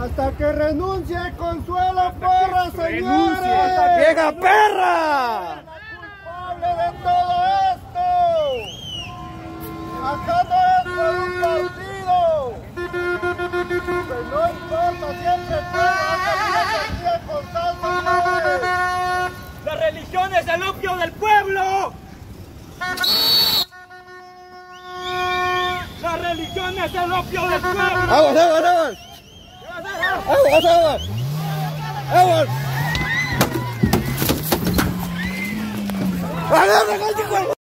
Hasta que renuncie Consuelo Porras, señores. ¡Vieja perra! ¡Culpable de todo esto! Acá no es por un partido. Pues no importa, siempre con salsa. La religión es el opio del pueblo. La religión es el opio del pueblo. ¡Aguas, aguas, aguas! ¡Aguas, aguas! ¡Aguas! ¡Aguas!